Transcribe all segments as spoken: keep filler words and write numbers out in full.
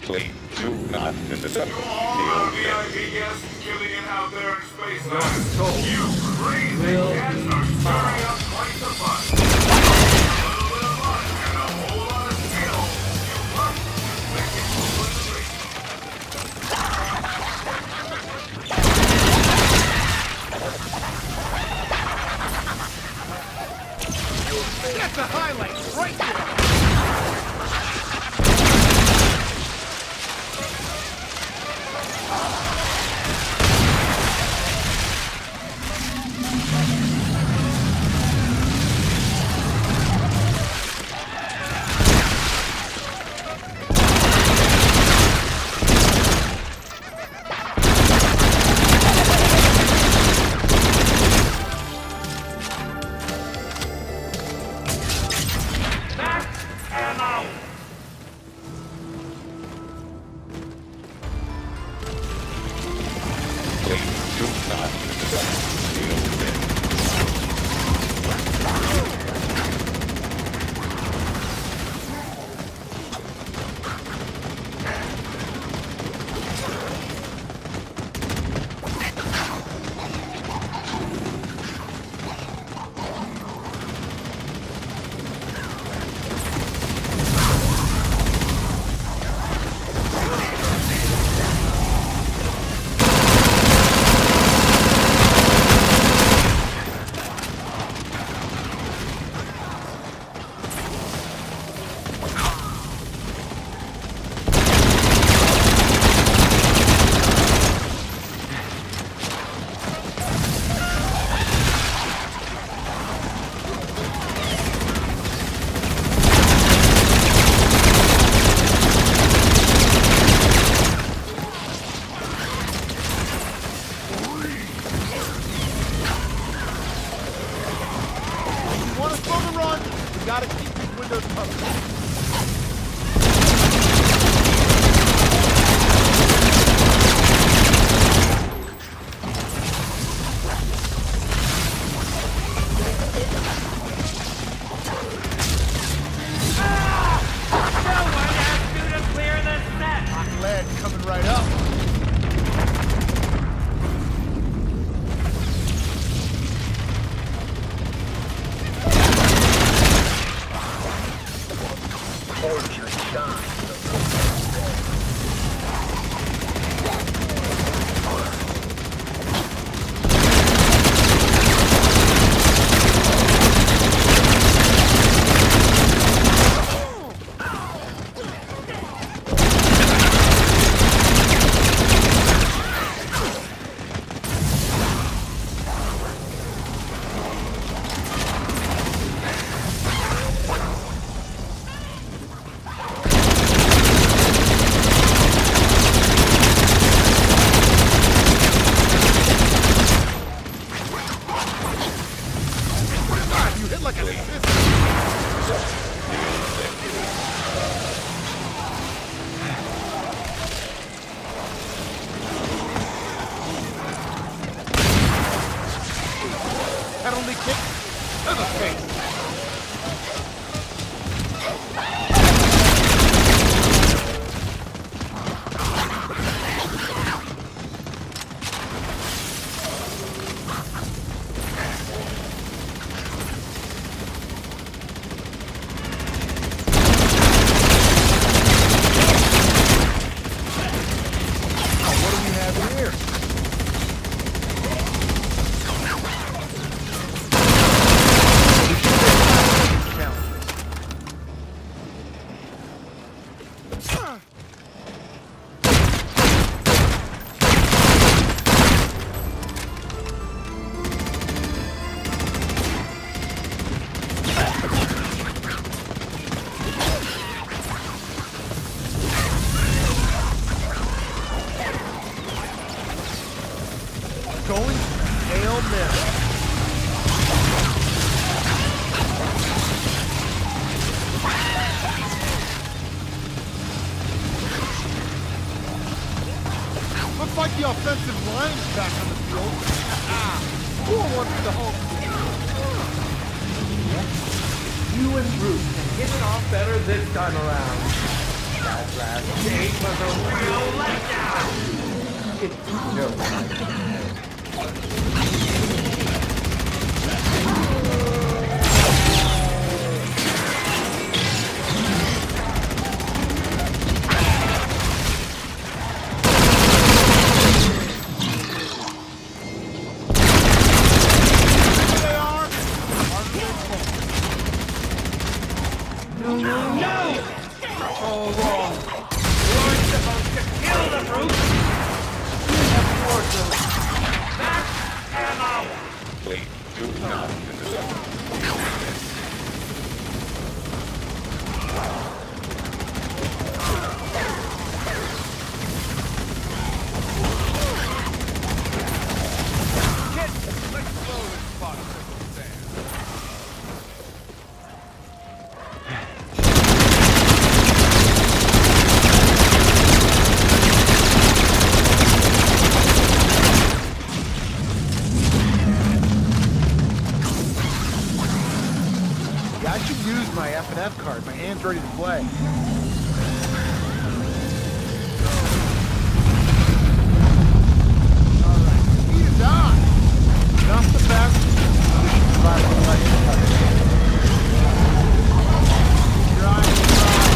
Please do not disassemble To all our the V I old P guests killing it out there in space now, soul you crazy will cats be are stirring mine. up quite the fuss. A little bit of luck and a whole lot of skill. You must make it over the race. That's a highlight right there! Gotta keep these windows covered. Coming right up. Hold your shine. Penalty kick to the face. What do we have here? Going Hail Mary. Looks like the offensive line's back on the field. Cool one for the home. You and Bruce can hit it off better this time around. That last day was a real letdown. No. No, no, no! All wrong. You weren't supposed to kill the brute. Back ammo. Please do not intercept. Kid, let's blow this spot simple sand. Yeah, I should use my F and F card. My hand's ready to play. Alright, heat is on! Not the best. We should survive on the light. Keep your eye on the prize.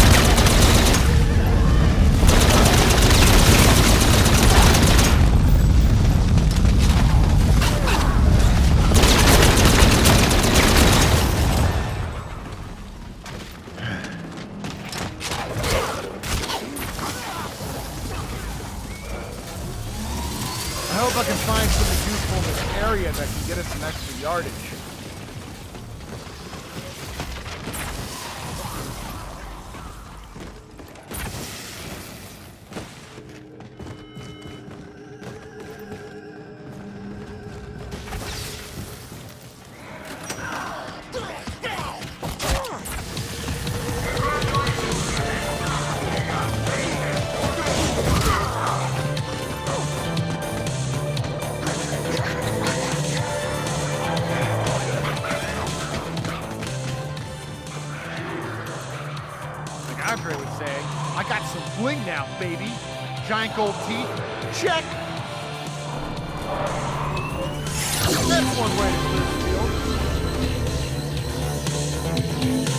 I hope I can find something useful in this area that can get us some extra yardage. Like Andre would say, I got some bling now, baby. Giant gold teeth, check. That's one way to clear the field.